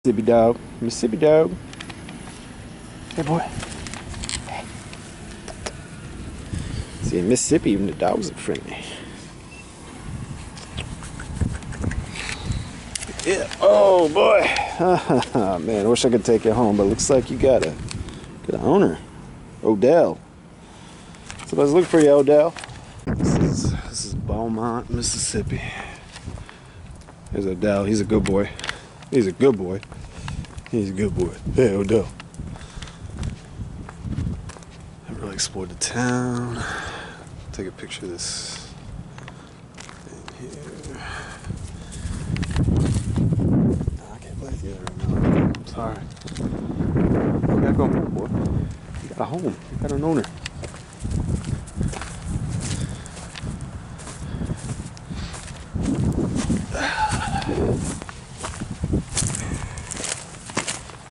Mississippi dog. Mississippi dog. Hey boy. Hey. See, in Mississippi, even the dogs are friendly. Yeah. Oh boy. Man, I wish I could take you home, but it looks like you got an owner. Odell. Somebody's looking for you, Odell. This is Beaumont, Mississippi. There's Odell. He's a good boy. He's a good boy. He's a good boy. Hey, Odell. I really explored the town. Take a picture of this thing here. No, I can't play together right now. I'm sorry. You gotta go home, boy. You got a home. You got an owner.